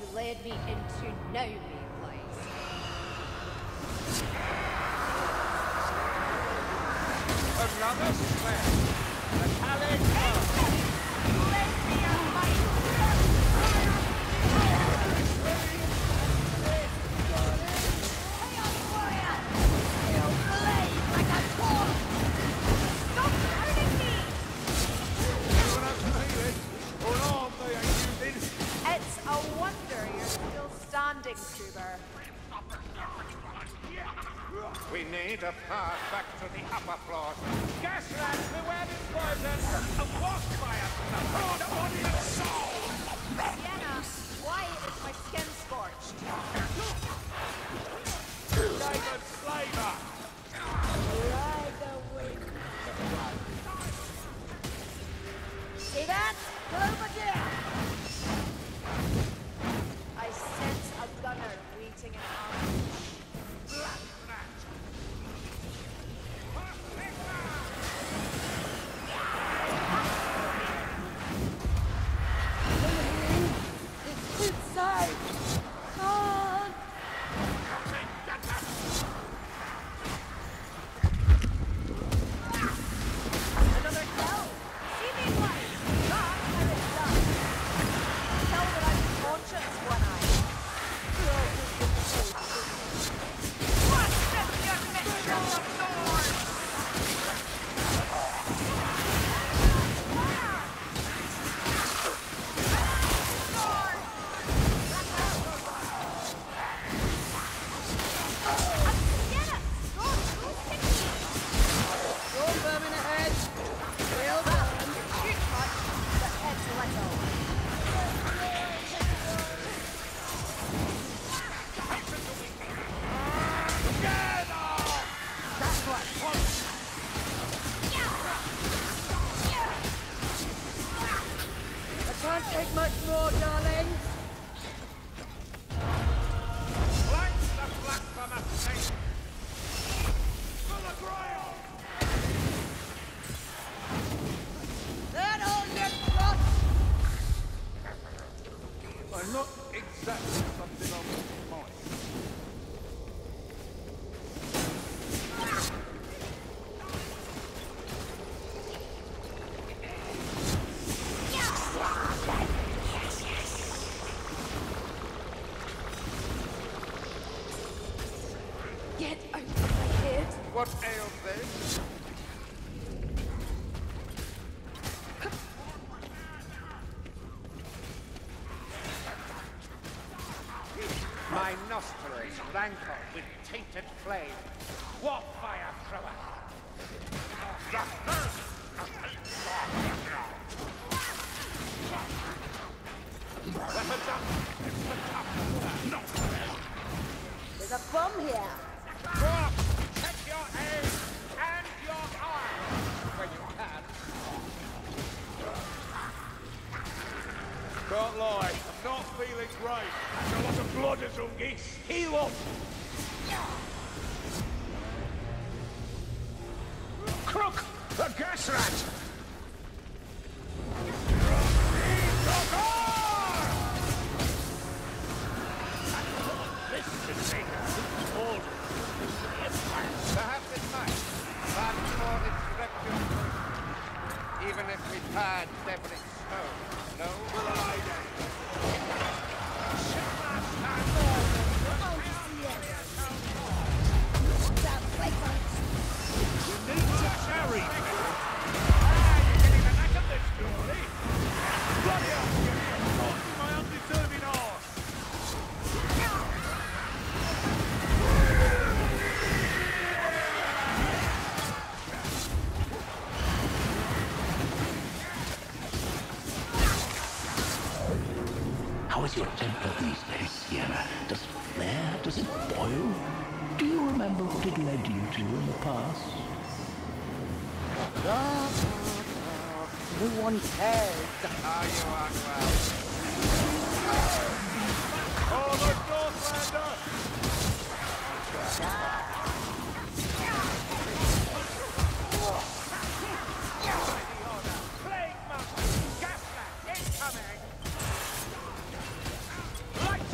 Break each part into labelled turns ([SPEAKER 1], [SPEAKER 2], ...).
[SPEAKER 1] led me into no-me place.
[SPEAKER 2] Another slam. The Talon
[SPEAKER 1] Let me out, my Chaos Warrior! You'll blaze like a torch! Stop hurting me! It's a wonder you're still standing, Kruber.
[SPEAKER 2] We need a path back to the upper floors. Gas rats, beware this poison! A walk fire! Oh, the body and soul!
[SPEAKER 1] Sienna, why is my skin scorched?
[SPEAKER 2] David Slaver!
[SPEAKER 1] Ride away. See that? Over there! I sense a gunner waiting in ambush.
[SPEAKER 2] Black rat!
[SPEAKER 1] It's inside! God! Another kill! See me twice! That's how it's done! Tell that I'm conscious when What's this your mistress of doors? Can't take much more, darling.
[SPEAKER 2] Flanks the blasphemer saint! For the Grail!
[SPEAKER 1] That all your plot!
[SPEAKER 2] I'm not exactly something on my mind.
[SPEAKER 1] Get out of my head!
[SPEAKER 2] What ails this? My nostrils rankle with tainted flame. What fire thrower? Weapons up! It's the tough. No!
[SPEAKER 1] There's a bomb here!
[SPEAKER 2] Drop! Check your aim and your arm when you can. Can't lie, I'm not feeling great. That's a lot of blood, Azungi. Heal up! Crook! The gas rat! This should take a huge hold. Perhaps it might, but for its refuge, even if we pad Devilish Stone, no You need to carry! You're getting the knack of this, Julie! Bloody hell! My undeserving arse!
[SPEAKER 3] How is your temper these days, Sienna? Does it flare? Does it boil? Do you remember what it led you to in the past?
[SPEAKER 1] No one cares.
[SPEAKER 2] Ah, you are well. Oh, the Northlander! Plague Mountain! Gas rat incoming! Light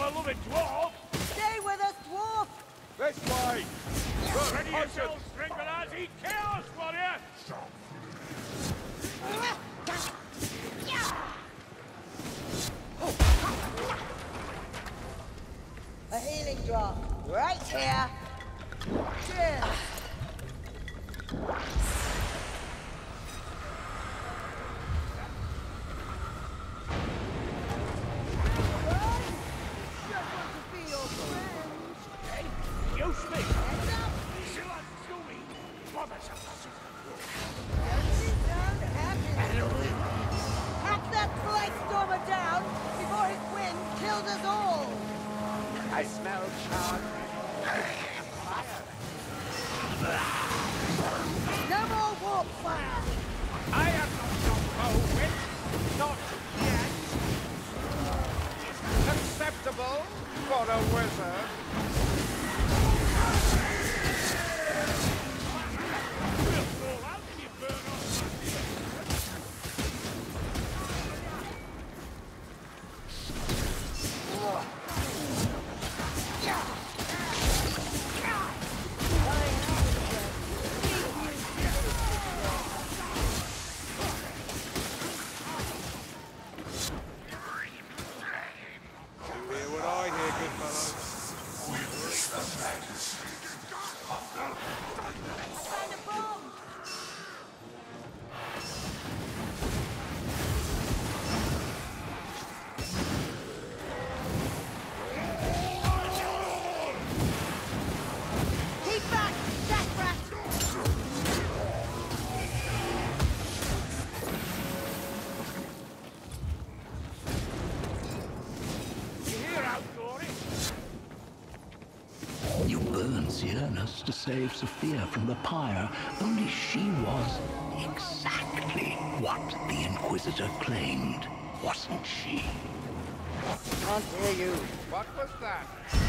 [SPEAKER 4] beloved dwarf!
[SPEAKER 1] Stay with us, dwarf!
[SPEAKER 4] This way! Ready yourselves, Stringbearers! Eat chaos, warrior!
[SPEAKER 1] A healing drop, right here. Cheers!
[SPEAKER 4] You speak!
[SPEAKER 1] Hack that Blight Stormer down before his wind kills us all!
[SPEAKER 2] I smell charred.
[SPEAKER 1] No more warp fire!
[SPEAKER 2] I am not your poet. Not yet. Acceptable for a wizard.
[SPEAKER 4] We'll fall out if you burn off!
[SPEAKER 2] Hear what I hear, good fellow.
[SPEAKER 1] Find a bomb! Keep back, Death Rat!
[SPEAKER 4] You hear, Outdoory?
[SPEAKER 3] You burned Cernus to save Sophia from the pyre, only she was exactly what the Inquisitor claimed, wasn't she?
[SPEAKER 1] Can't hear you.
[SPEAKER 2] What was that?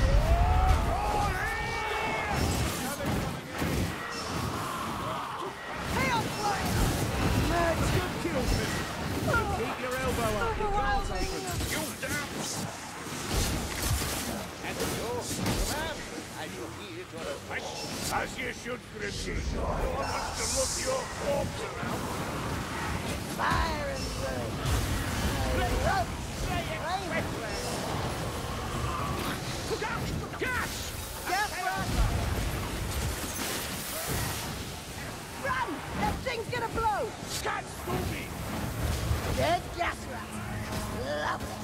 [SPEAKER 1] Chaos Warrior!
[SPEAKER 4] Good kill, miss! Keep your elbow up, you can't take it.
[SPEAKER 2] You damn! And you, ma'am, I shall heed your advice.
[SPEAKER 4] As you should, Grimsy. No one wants to look your corpse around.
[SPEAKER 1] Fire and blood!
[SPEAKER 4] Gas!
[SPEAKER 1] Death Rat! Run! That thing's gonna blow!
[SPEAKER 4] Gas, Scooby!
[SPEAKER 1] Dead gas rat! Lovely!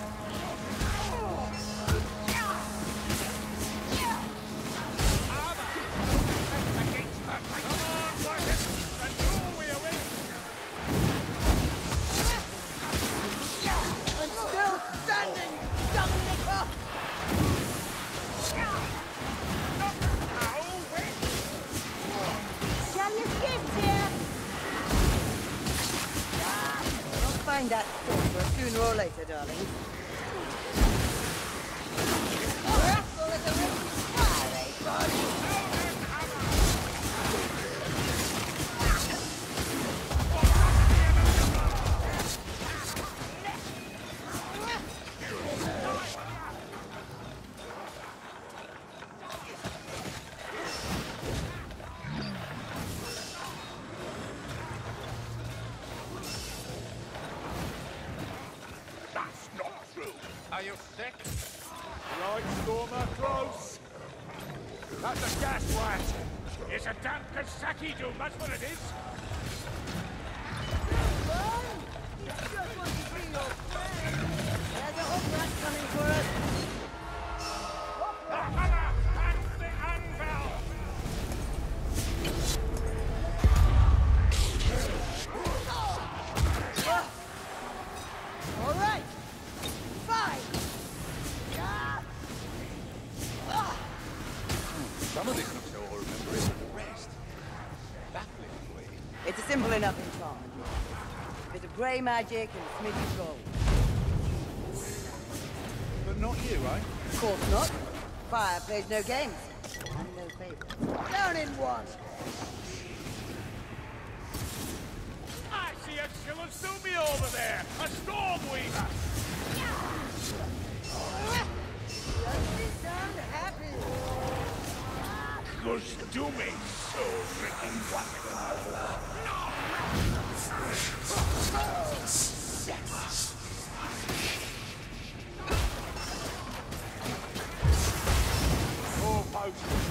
[SPEAKER 4] Come on, Marcus! And go away away!
[SPEAKER 1] I'm still standing, dung licker! Can you skip here? I'll find that stormer sooner or later, darling. Russell is a rich fire, eh, darling?
[SPEAKER 4] That's not true!
[SPEAKER 2] Are you sick?
[SPEAKER 4] Right, Stormer, close! That's a gas rat! It's a damn Kasaki doom, that's what it is!
[SPEAKER 1] Run! He just wants to be your friend. There's a hot rat coming for us.
[SPEAKER 4] The hammer and the anvil!
[SPEAKER 1] All right. Fine. Yeah.
[SPEAKER 2] Some of this looks all remember it, but the rest. Baffling way.
[SPEAKER 1] It's a simple enough enchantment. A bit of grey magic and Smithy's gold.
[SPEAKER 2] But not you, right?
[SPEAKER 1] Of course not. Fire plays no games. And no favorites. Down in one.
[SPEAKER 4] I see a Shilazumi over there! A Stormweaver! me, soul-drinking Four posts.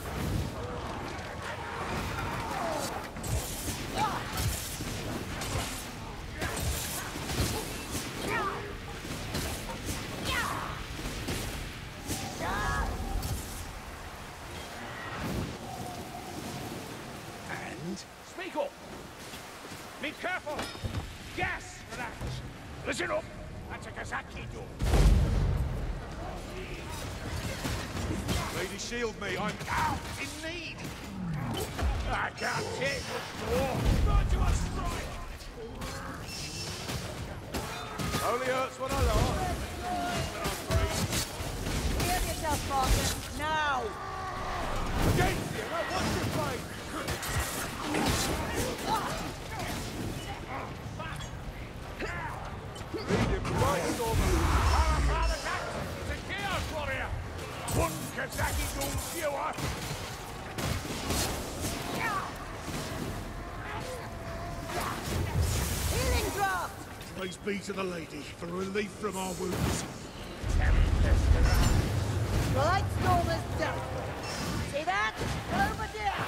[SPEAKER 4] Speak up! Be careful! Gas! Relax! Listen up! That's a Kazaki door.
[SPEAKER 5] Lady, shield me, I'm
[SPEAKER 4] Out in need! I can't take much more! Not to a strike!
[SPEAKER 5] only hurts when I laugh.
[SPEAKER 1] Behave yourself, Barton. Now!
[SPEAKER 5] Against you, now what's your fight? Right, Stormer.
[SPEAKER 4] Our father's axe is a chaos warrior! One Kazaki doom fewer!
[SPEAKER 1] Healing draft!
[SPEAKER 5] Praise be to the lady for relief from our wounds.
[SPEAKER 1] Blight Stormer's death! See that? Over there!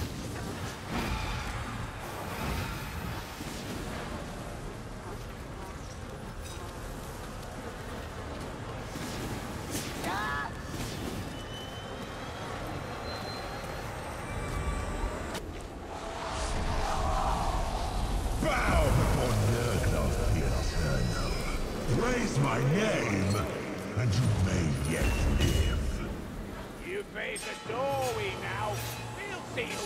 [SPEAKER 6] Bow before Nurgle the Eternal. Raise my name, and you may yet live.
[SPEAKER 4] You face a doorway now. We'll see you.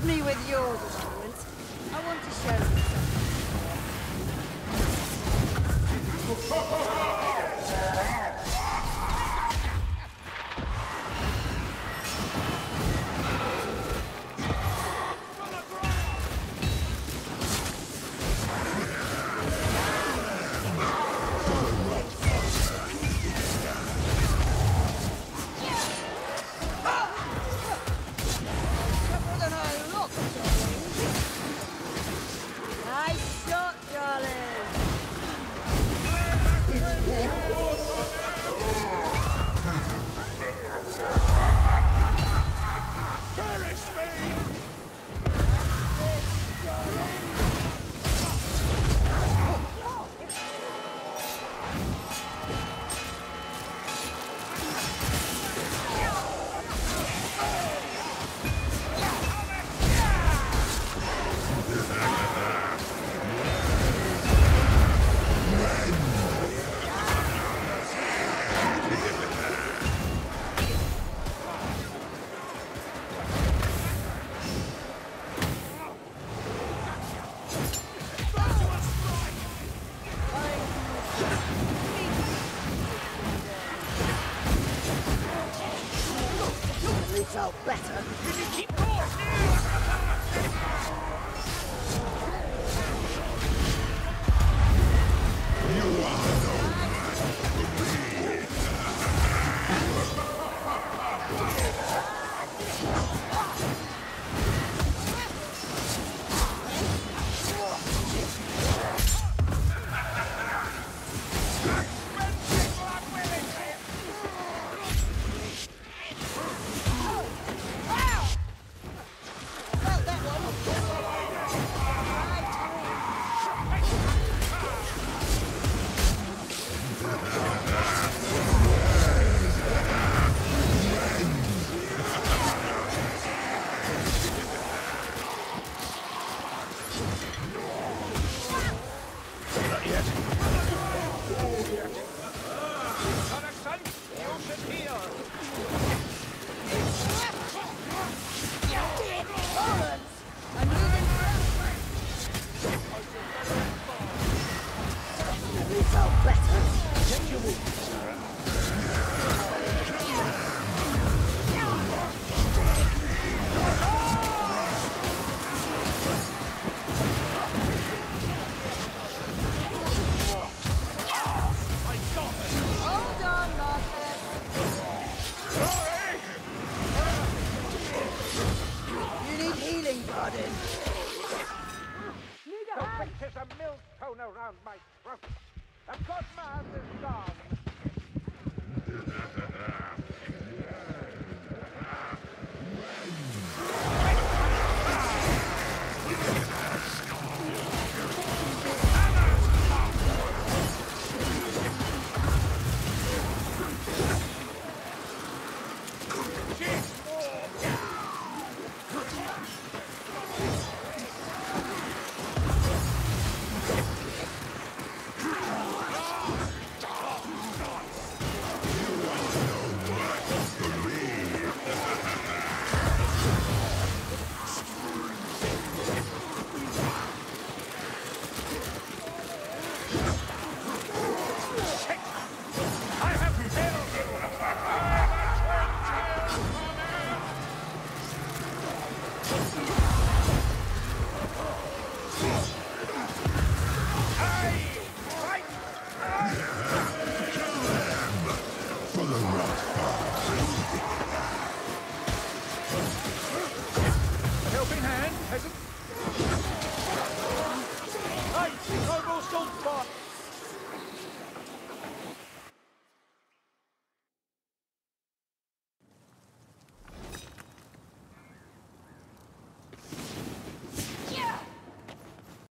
[SPEAKER 1] me with yours a moment. I want to show you something. Nice shot, darling. You felt better.
[SPEAKER 6] You are the